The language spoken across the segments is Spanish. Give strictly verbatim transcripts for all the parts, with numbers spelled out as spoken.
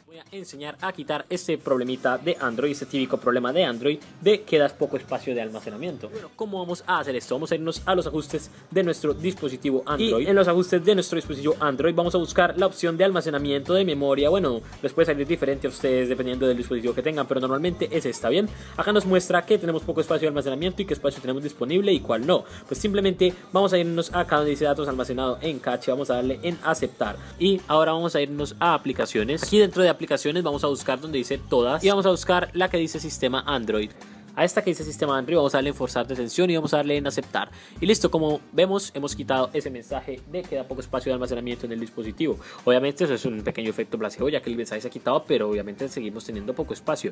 Voy a enseñar a quitar este problemita de Android, este típico problema de Android de que das poco espacio de almacenamiento. Bueno, ¿cómo vamos a hacer esto? Vamos a irnos a los ajustes de nuestro dispositivo Android. Y en los ajustes de nuestro dispositivo Android vamos a buscar la opción de almacenamiento de memoria. Bueno, les puede salir diferente a ustedes dependiendo del dispositivo que tengan, pero normalmente es esta, ¿bien? Acá nos muestra que tenemos poco espacio de almacenamiento y qué espacio tenemos disponible y cuál no. Pues simplemente vamos a irnos acá donde dice datos almacenados en cache, vamos a darle en aceptar. Y ahora vamos a irnos a aplicaciones. Aquí dentro de aplicaciones vamos a buscar donde dice todas y vamos a buscar la que dice sistema Android. A esta que dice sistema Android vamos a darle en forzar detención y vamos a darle en aceptar. Y listo, como vemos hemos quitado ese mensaje de que da poco espacio de almacenamiento en el dispositivo. Obviamente eso es un pequeño efecto placebo ya que el mensaje se ha quitado, pero obviamente seguimos teniendo poco espacio.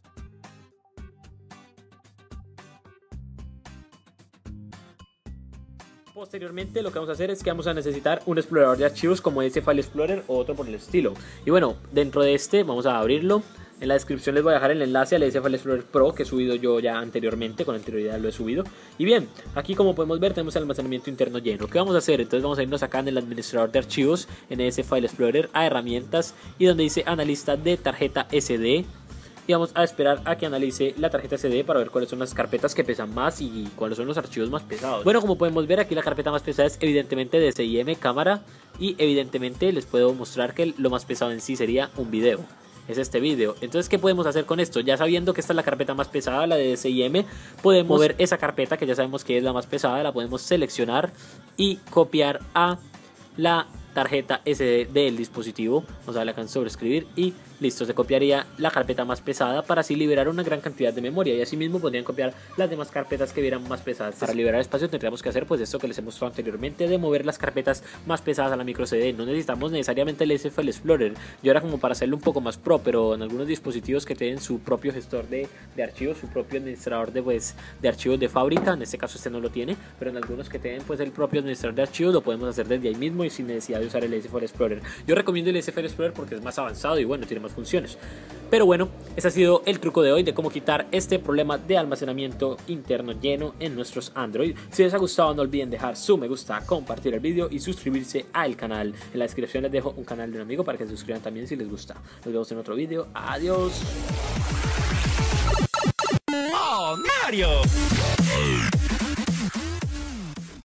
Posteriormente lo que vamos a hacer es que vamos a necesitar un explorador de archivos como ese File Explorer o otro por el estilo. Y bueno, dentro de este vamos a abrirlo. En la descripción les voy a dejar el enlace al S File Explorer Pro que he subido yo ya anteriormente, con anterioridad lo he subido. Y bien, aquí como podemos ver tenemos el almacenamiento interno lleno. ¿Qué vamos a hacer? Entonces vamos a irnos acá en el administrador de archivos, en ese File Explorer, a herramientas y donde dice analista de tarjeta S D. Y vamos a esperar a que analice la tarjeta S D para ver cuáles son las carpetas que pesan más y cuáles son los archivos más pesados. Bueno, como podemos ver aquí la carpeta más pesada es evidentemente de D C I M cámara y evidentemente les puedo mostrar que lo más pesado en sí sería un video. Es este video. Entonces, ¿qué podemos hacer con esto? Ya sabiendo que esta es la carpeta más pesada, la de D C I M, podemos mover esa carpeta que ya sabemos que es la más pesada, la podemos seleccionar y copiar a la tarjeta S D del dispositivo. Vamos a darle acá en sobreescribir y listo, se copiaría la carpeta más pesada para así liberar una gran cantidad de memoria y así mismo podrían copiar las demás carpetas que vieran más pesadas. Para liberar espacio tendríamos que hacer pues esto que les he mostrado anteriormente de mover las carpetas más pesadas a la micro C D. No necesitamos necesariamente el S File Explorer, yo era como para hacerlo un poco más pro, pero en algunos dispositivos que tienen su propio gestor de, de archivos, su propio administrador de, pues, de archivos de fábrica, en este caso este no lo tiene, pero en algunos que tienen pues el propio administrador de archivos lo podemos hacer desde ahí mismo y sin necesidad de usar el S File Explorer. Yo recomiendo el S File Explorer porque es más avanzado y bueno, tiene más funciones. Pero bueno, ese ha sido el truco de hoy de cómo quitar este problema de almacenamiento interno lleno en nuestros Android. Si les ha gustado no olviden dejar su me gusta, compartir el vídeo y suscribirse al canal. En la descripción les dejo un canal de un amigo para que se suscriban también si les gusta. Nos vemos en otro vídeo. Adiós. Oh, Mario.